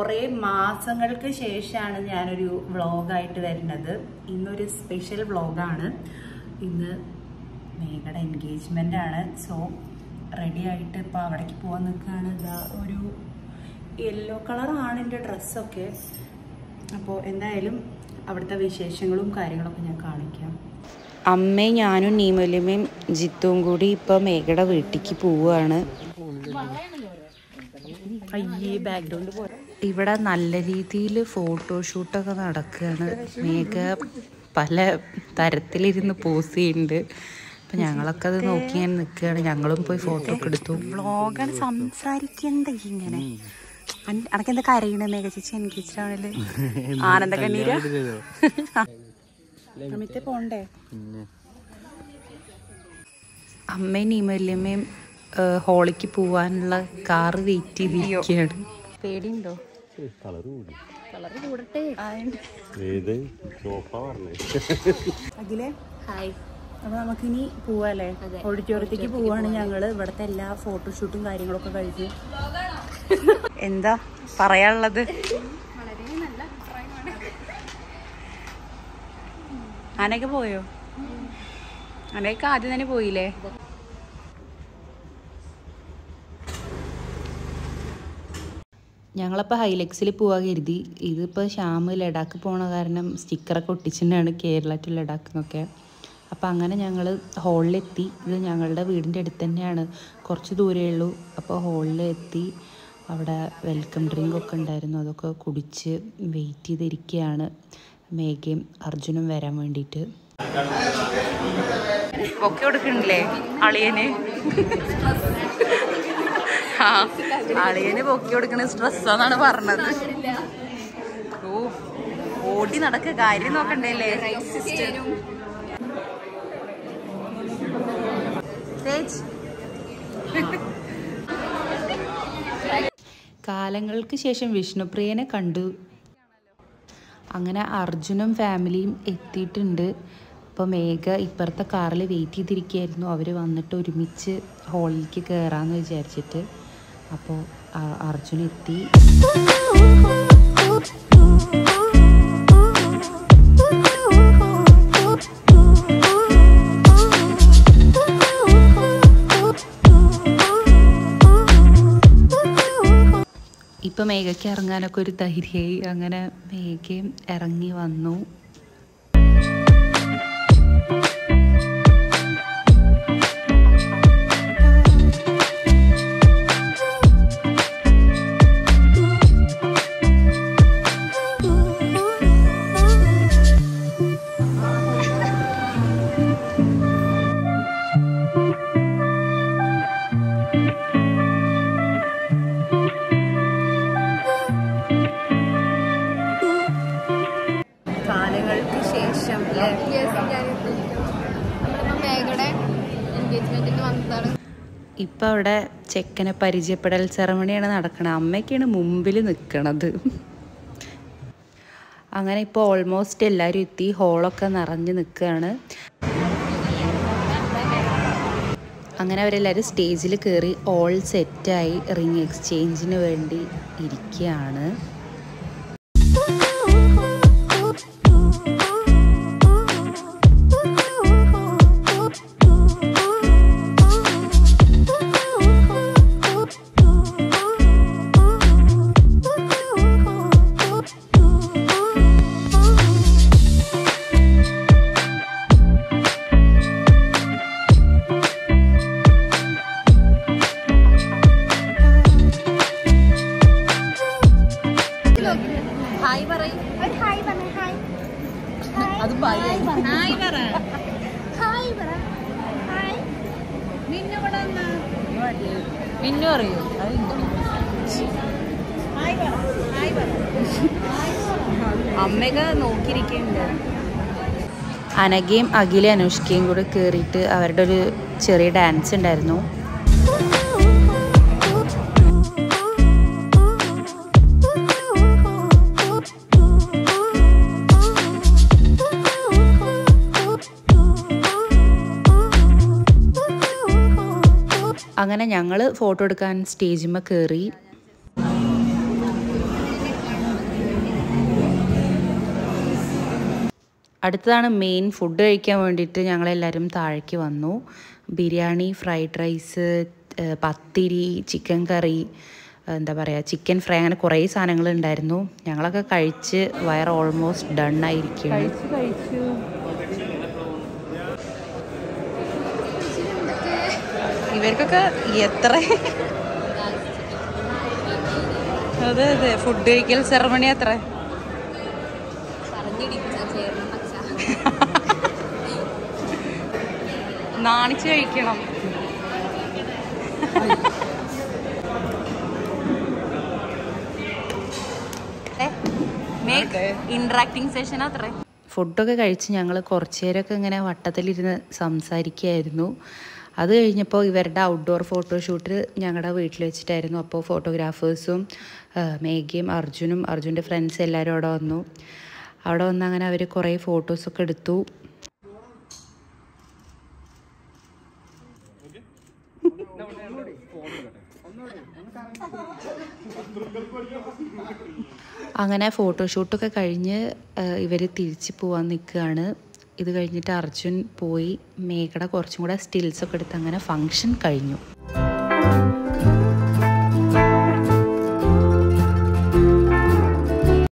കുറേ മാസങ്ങൾക്ക് ശേഷമാണ് ഞാനൊരു വ്ളോഗായിട്ട് വരുന്നത്. ഇന്നൊരു സ്പെഷ്യൽ വ്ളോഗാണ്. ഇന്ന് മേഘയുടെ എൻഗേജ്മെൻ്റ് ആണ്. സോ റെഡി ആയിട്ട് ഇപ്പോൾ അവിടേക്ക് പോകാൻ നിൽക്കുകയാണ്. ഇതാ ഒരു യെല്ലോ കളറാണ് എൻ്റെ ഡ്രസ്സൊക്കെ. അപ്പോൾ എന്തായാലും അവിടുത്തെ വിശേഷങ്ങളും കാര്യങ്ങളൊക്കെ ഞാൻ കാണിക്കാം. അമ്മയും ഞാനും നീമലിമയും ജിത്തും കൂടി ഇപ്പോൾ മേഘയുടെ വീട്ടിലേക്ക് പോവുകയാണ്. ഇവിടെ നല്ല രീതിയിൽ ഫോട്ടോഷൂട്ടൊക്കെ നടക്കുകയാണ്. മേഘ പല തരത്തിലിരുന്ന് പോസ് ചെയ്യുന്നുണ്ട്. അപ്പം ഞങ്ങളൊക്കെ അത് നോക്കി ഇങ്ങനെ നിൽക്കുകയാണ്. ഞങ്ങളും പോയി ഫോട്ടോ ഒക്കെ എടുത്തു. വ്ളോഗാണ് സംസാരിക്കണ്ട ഇങ്ങനെ. അനക്കെന്താ കരയണ മേഘ ചേച്ചി? എനിക്ക് ആനന്ദ കണ്ണീര പോണ്ടേ? അമ്മയും നീമല്യമ്മയും ഹോളിക്ക് പോവാനുള്ള കാറ് വെയിറ്റ് ചെയ്തിരിക്കുകയാണ്. പേടിയുണ്ടോ? അഖിലേ ഹായ്. അപ്പൊ നമുക്കിനി പോവാല്ലേ? ഓഡിറ്റോറിയത്തേക്ക് പോവാണ് ഞങ്ങള്. ഇവിടത്തെ എല്ലാ ഫോട്ടോഷൂട്ടും കാര്യങ്ങളൊക്കെ കഴിഞ്ഞു. എന്താ പറയാനുള്ളത്? അനക്ക് പോയോ? അനക്ക് ആദ്യം തന്നെ പോയില്ലേ? ഞങ്ങളപ്പോൾ ഹൈലെക്സിൽ പോവാൻ കരുതി. ഇതിപ്പോൾ ശ്യാമ് ലഡാക്ക് പോണ കാരണം സ്റ്റിക്കറൊക്കെ ഒട്ടിച്ചിട്ടാണ് കേരള ടു ലഡാക്ക് എന്നൊക്കെ. അപ്പോൾ അങ്ങനെ ഞങ്ങൾ ഹോളിലെത്തി. ഇത് ഞങ്ങളുടെ വീടിൻ്റെ അടുത്ത് തന്നെയാണ്, കുറച്ച് ദൂരമേ ഉള്ളൂ. അപ്പോൾ ഹോളിലെത്തി. അവിടെ വെൽക്കം ഡ്രിങ്ക് ഒക്കെ ഉണ്ടായിരുന്നു. അതൊക്കെ കുടിച്ച് വെയിറ്റ് ചെയ്തിരിക്കുകയാണ് മേഘയും അർജുനും വരാൻ വേണ്ടിയിട്ട്. ഒക്കെ കൊടുക്കണില്ലേ അളിയന്? ആ, അളിയന് പൊക്കി കൊടുക്കണ സ്ട്രെസ്സാന്നാണ് പറഞ്ഞത്. ഓ, ഓടി നടക്ക, കാര്യം നോക്കണ്ടല്ലേ? കാലങ്ങൾക്ക് ശേഷം വിഷ്ണുപ്രിയനെ കണ്ടു. അങ്ങനെ അർജുനും ഫാമിലിയും എത്തിയിട്ടുണ്ട്. അപ്പോൾ മേഘ ഇപ്പുറത്തെ കാറിൽ വെയിറ്റ് ചെയ്തിരിക്കുകയായിരുന്നു. അവർ വന്നിട്ട് ഒരുമിച്ച് ഹോളിലേക്ക് കയറാമെന്ന് വിചാരിച്ചിട്ട്. അപ്പോൾ അർജുൻ എത്തി. ഇപ്പം മേഘയ്ക്ക് ഇറങ്ങാനൊക്കെ ഒരു ധൈര്യമായി. അങ്ങനെ മേഘയും ഇറങ്ങി വന്നു. ഇപ്പം അവിടെ ചെക്കനെ പരിചയപ്പെടൽ സെറമണിയാണ് നടക്കണത്. അമ്മയ്ക്കാണ് മുമ്പിൽ നിൽക്കണത്. അങ്ങനെ ഇപ്പോൾ ഓൾമോസ്റ്റ് എല്ലാവരും എത്തി. ഹോളൊക്കെ നിറഞ്ഞ് നിൽക്കുകയാണ്. അങ്ങനെ അവരെല്ലാവരും സ്റ്റേജിൽ കയറി ഓൾ സെറ്റായി റിങ് എക്സ്ചേഞ്ചിന് വേണ്ടി ഇരിക്കുകയാണ്. അമ്മയൊക്കെ നോക്കിയിരിക്കുന്നുണ്ട്. അനഘയും അഖില അനുഷ്കയും കൂടെ കയറിയിട്ട് അവരുടെ ഒരു ചെറിയ ഡാൻസ് ഉണ്ടായിരുന്നു. അങ്ങനെ ഞങ്ങൾ ഫോട്ടോ എടുക്കാൻ സ്റ്റേജിന്മേൽ കയറി. അടുത്തതാണ് മെയിൻ ഫുഡ് കഴിക്കാൻ വേണ്ടിയിട്ട് ഞങ്ങളെല്ലാവരും താഴേക്ക് വന്നു. ബിരിയാണി, ഫ്രൈഡ് റൈസ്, പത്തിരി, ചിക്കൻ കറി, എന്താ പറയുക, ചിക്കൻ ഫ്രൈ, അങ്ങനെ കുറേ സാധനങ്ങൾ ഉണ്ടായിരുന്നു. ഞങ്ങളൊക്കെ കഴിച്ച് വയറ് ഓൾമോസ്റ്റ് ഡൺ ആയിരിക്കും. കഴിച്ചു ഇവർക്കൊക്കെ എത്ര അതെ അതെ ഫുഡ് കഴിക്കൽ സെറമണി അത്ര നാണിച്ച് കഴിക്കണം. ഇന്ററാക്ടിങ് സെഷൻ അത്രേ. ഫുഡൊക്കെ കഴിച്ച് ഞങ്ങൾ കുറച്ചു നേരമൊക്കെ ഇങ്ങനെ വട്ടത്തിലിരുന്ന് സംസാരിക്കുകയായിരുന്നു. അത് കഴിഞ്ഞപ്പോൾ ഇവരുടെ ഔട്ട്ഡോർ ഫോട്ടോഷൂട്ട് ഞങ്ങളുടെ വീട്ടിൽ വെച്ചിട്ടായിരുന്നു. അപ്പോൾ ഫോട്ടോഗ്രാഫേഴ്സും മേഘയും അർജുൻ്റെ ഫ്രണ്ട്സ് എല്ലാവരും അവിടെ വന്ന് അങ്ങനെ അവർ കുറേ ഫോട്ടോസൊക്കെ എടുത്തു. അങ്ങനെ ഫോട്ടോഷൂട്ടൊക്കെ കഴിഞ്ഞ് ഇവർ തിരിച്ച് പോകാൻ നിൽക്കുകയാണ്. ഇത് കഴിഞ്ഞിട്ട് അർജുൻ പോയി മേഘയുടെ കുറച്ചും കൂടെ സ്റ്റിൽസൊക്കെ എടുത്ത് അങ്ങനെ ഫങ്ഷൻ കഴിഞ്ഞു.